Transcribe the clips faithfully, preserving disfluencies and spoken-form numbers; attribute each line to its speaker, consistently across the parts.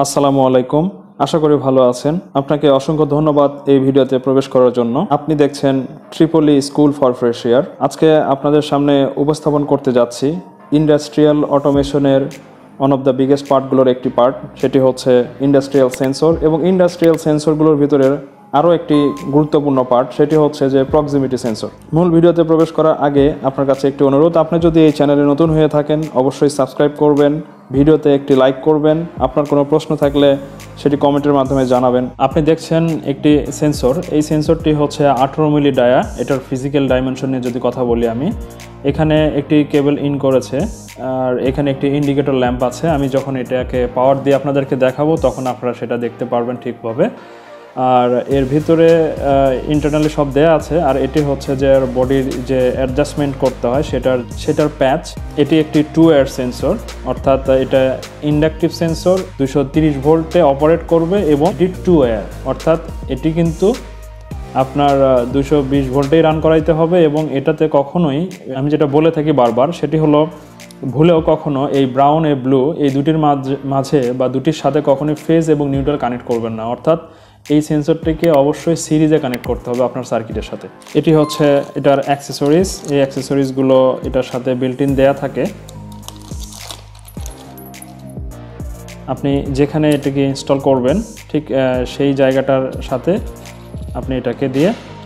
Speaker 1: আসসালামু আলাইকুম। আশা করি ভালো আছেন। আপনাকে অসংখ্য ধন্যবাদ এই ভিডিওতে প্রবেশ করার জন্য। আপনি দেখছেন Tripoli school for fresh air. আজকে আপনাদের সামনে উপস্থাপন করতে যাচ্ছি ইন্ডাস্ট্রিয়াল অটোমেশনের ওয়ান অফ দ্য বিগেস্ট পার্টগুলোর একটি পার্ট, সেটি হচ্ছে ইন্ডাস্ট্রিয়াল সেন্সর। এবং ইন্ডাস্ট্রিয়াল সেন্সরগুলোর ভিতরে আরও একটি গুরুত্বপূর্ণ পার্ট, সেটি হচ্ছে যে প্রক্সিমিটি সেন্সর। মূল ভিডিওতে প্রবেশ করার আগে আপনার কাছে একটি অনুরোধ, আপনি যদি এই চ্যানেলে নতুন হয়ে থাকেন অবশ্যই সাবস্ক্রাইব করবেন, ভিডিওতে একটি লাইক করবেন, আপনার কোনো প্রশ্ন থাকলে সেটি কমেন্টের মাধ্যমে জানাবেন। আপনি দেখছেন একটি সেন্সর, এই সেন্সরটি হচ্ছে আঠারো মিলি ডায়া। এটার ফিজিক্যাল ডাইমেনশন নিয়ে যদি কথা বলি, আমি এখানে একটি কেবল ইন করেছে আর এখানে একটি ইন্ডিকেটর ল্যাম্প আছে। আমি যখন এটাকে পাওয়ার দিয়ে আপনাদেরকে দেখাবো তখন আপনারা সেটা দেখতে পারবেন ঠিকভাবে। আর এর ভিতরে ইন্টারনালি সব দেয়া আছে। আর এটি হচ্ছে যে বডির যে অ্যাডজাস্টমেন্ট করতে হয় সেটার সেটার প্যাচ। এটি একটি টু এয়ার সেন্সর, অর্থাৎ এটা ইন্ডাকটিভ সেন্সর, দুশো তিরিশ ভোল্টে অপারেট করবে এবং এটি টু এয়ার, অর্থাৎ এটি কিন্তু আপনার দুশো বিশ ভোল্টেই রান করাইতে হবে। এবং এটাতে কখনোই, আমি যেটা বলে থাকি বারবার, সেটি হলো ভুলেও কখনো এই ব্রাউন এ ব্লু এই দুটির মাঝে বা দুটির সাথে কখনোই ফেজ এবং নিউট্রাল কানেক্ট করবেন না। অর্থাৎ এই সেন্সরটিকে অবশ্যই সিরিজে কানেক্ট করতে হবে আপনার সার্কিটের সাথে। এটি হচ্ছে এটার অ্যাক্সেসরিজ। এই অ্যাক্সেসরিজগুলো এটার সাথে বিল্ট ইন দেয়া থাকে। আপনি যেখানে এটাকে ইনস্টল করবেন ঠিক সেই জায়গাটার সাথে আপনি এটাকে দিয়ে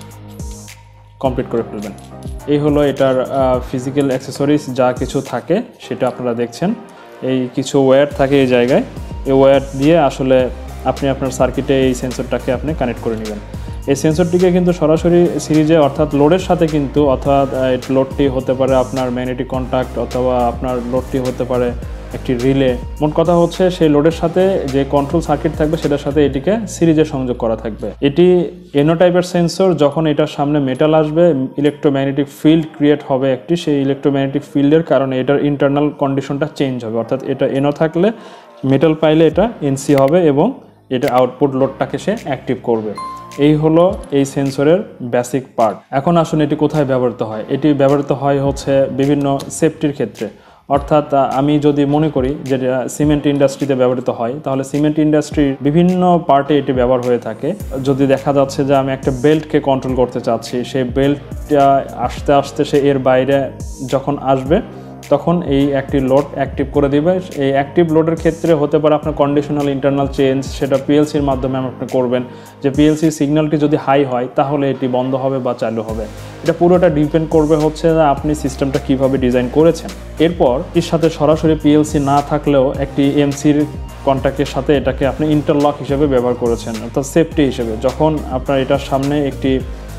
Speaker 1: কমপ্লিট করে ফেলবেন। এই হলো এটার ফিজিক্যাল অ্যাক্সেসরিজ, যা কিছু থাকে সেটা আপনারা দেখছেন। এই কিছু ওয়্যার থাকে এই জায়গায়, এই ওয়্যার দিয়ে আসলে আপনি আপনার সার্কিটে এই সেন্সরটাকে আপনি কানেক্ট করে নেবেন। এই সেন্সরটিকে কিন্তু সরাসরি সিরিজে, অর্থাৎ লোডের সাথে কিন্তু, অর্থাৎ লোডটি হতে পারে আপনার ম্যাগনেটিক কন্ট্যাক্ট অথবা আপনার লোডটি হতে পারে একটি রিলে। মোট কথা হচ্ছে সেই লোডের সাথে যে কন্ট্রোল সার্কিট থাকবে সেটার সাথে এটিকে সিরিজে সংযোগ করা থাকবে। এটি এনো টাইপের সেন্সর। যখন এটার সামনে মেটাল আসবে, ইলেকট্রোম্যাগনেটিক ফিল্ড ক্রিয়েট হবে একটি, সেই ইলেকট্রোম্যাগনেটিক ফিল্ডের কারণে এটার ইন্টারনাল কন্ডিশনটা চেঞ্জ হবে। অর্থাৎ এটা এনো থাকলে মেটাল পাইলে এটা এনসি হবে এবং এটা আউটপুট লোডটাকে সে অ্যাক্টিভ করবে। এই হলো এই সেন্সরের বেসিক পার্ট। এখন আসুন এটি কোথায় ব্যবহৃত হয়। এটি ব্যবহৃত হয় হচ্ছে বিভিন্ন সেফটির ক্ষেত্রে। অর্থাৎ আমি যদি মনে করি যে সিমেন্ট ইন্ডাস্ট্রিতে ব্যবহৃত হয়, তাহলে সিমেন্ট ইন্ডাস্ট্রির বিভিন্ন পার্টে এটি ব্যবহার হয়ে থাকে। যদি দেখা যাচ্ছে যে আমি একটা বেল্টকে কন্ট্রোল করতে চাচ্ছি, সেই বেল্টটা আস্তে আস্তে সে এর বাইরে যখন আসবে তখন এই একটি লোড অ্যাক্টিভ করে দিবে। এই অ্যাক্টিভ লোডের ক্ষেত্রে হতে পারে আপনার কন্ডিশনাল ইন্টারনাল চেঞ্জ, সেটা পিএলসির মাধ্যমে আপনি করবেন। যে পিএলসি সিগন্যালটি যদি হাই হয় তাহলে এটি বন্ধ হবে বা চালু হবে। এটা পুরোটা ডিপেন্ড করবে হচ্ছে যে আপনি সিস্টেমটা কিভাবে ডিজাইন করেছেন। এরপর এর সাথে সরাসরি পিএলসি না থাকলেও একটি এমসির কন্ট্যাক্টের সাথে এটাকে আপনি ইন্টারলক হিসেবে ব্যবহার করেছেন, অর্থাৎ সেফটি হিসেবে। যখন আপনার এটার সামনে একটি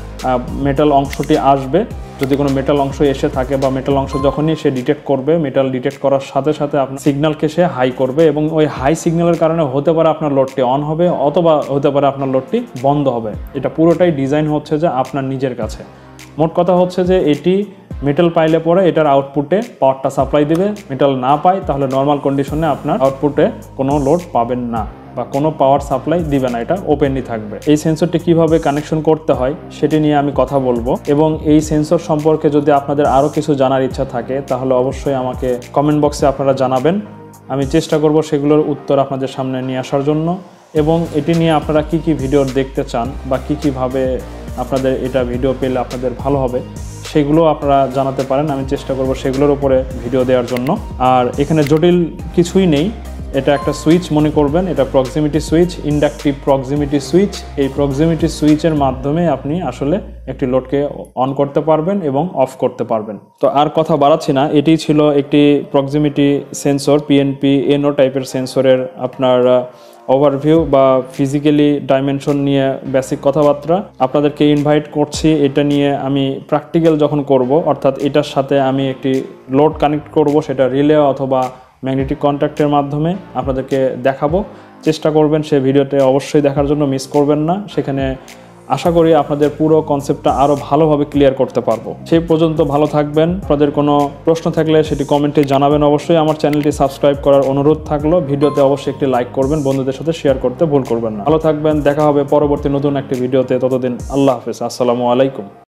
Speaker 1: মেটাল অংশটি আসবে, যদি কোনো মেটাল অংশ এসে থাকে বা মেটাল অংশ যখনই সে ডিটেক্ট করবে, মেটাল ডিটেক্ট করার সাথে সাথে আপনার সিগন্যালকে সে হাই করবে এবং ওই হাই সিগন্যালের কারণে হতে পারে আপনার লোডটি অন হবে অথবা হতে পারে আপনার লোডটি বন্ধ হবে। এটা পুরোটাই ডিজাইন হচ্ছে যে আপনার নিজের কাছে। মোট কথা হচ্ছে যে এটি মেটাল পাইলে পরে এটার আউটপুটে পাওয়ারটা সাপ্লাই দেবে। মেটাল না পায় তাহলে নর্মাল কন্ডিশনে আপনার আউটপুটে কোনো লোড পাবেন না বা কোনো পাওয়ার সাপ্লাই দিবে না, এটা ওপেনলি থাকবে। এই সেন্সরটি কিভাবে কানেকশন করতে হয় সেটি নিয়ে আমি কথা বলবো। এবং এই সেন্সর সম্পর্কে যদি আপনাদের আরও কিছু জানার ইচ্ছা থাকে তাহলে অবশ্যই আমাকে কমেন্ট বক্সে আপনারা জানাবেন। আমি চেষ্টা করব সেগুলোর উত্তর আপনাদের সামনে নিয়ে আসার জন্য। এবং এটি নিয়ে আপনারা কি কি ভিডিও দেখতে চান বা কী কীভাবে আপনাদের এটা ভিডিও পেলে আপনাদের ভালো হবে সেগুলো আপনারা জানাতে পারেন। আমি চেষ্টা করব সেগুলোর উপরে ভিডিও দেওয়ার জন্য। আর এখানে জটিল কিছুই নেই, এটা একটা সুইচ মনে করবেন। এটা proximity switch, inductive proximity switch. এই প্রক্সিমিটি সুইচের মাধ্যমে আপনি আসলে একটি লোডকে অন করতে পারবেন এবং অফ করতে পারবেন। তো আর কথা বাড়াচ্ছি না, এটি ছিল একটি প্রক্সিমিটি সেন্সর, পিএনপি এনো টাইপের সেন্সরের আপনার ওভারভিউ বা ফিজিক্যালি ডাইমেনশন নিয়ে বেসিক কথাবার্তা। আপনাদেরকে ইনভাইট করছি এটা নিয়ে আমি প্র্যাকটিক্যাল যখন করব, অর্থাৎ এটার সাথে আমি একটি লোড কানেক্ট করব, সেটা রিলে অথবা ম্যাগনেটিক কন্ট্যাক্টের মাধ্যমে আপনাদেরকে দেখাবো। চেষ্টা করবেন সেই ভিডিওতে অবশ্যই দেখার জন্য, মিস করবেন না। সেখানে আশা করি আপনাদের পুরো কনসেপ্টটা আরও ভালোভাবে ক্লিয়ার করতে পারবো। সেই পর্যন্ত ভালো থাকবেন। আপনাদের কোনো প্রশ্ন থাকলে সেটি কমেন্টে জানাবেন। অবশ্যই আমার চ্যানেলটি সাবস্ক্রাইব করার অনুরোধ থাকলো। ভিডিওতে অবশ্যই একটি লাইক করবেন, বন্ধুদের সাথে শেয়ার করতে ভুল করবেন না। ভালো থাকবেন, দেখা হবে পরবর্তী নতুন একটি ভিডিওতে। ততদিন আল্লাহ হাফেজ, আসসালামু আলাইকুম।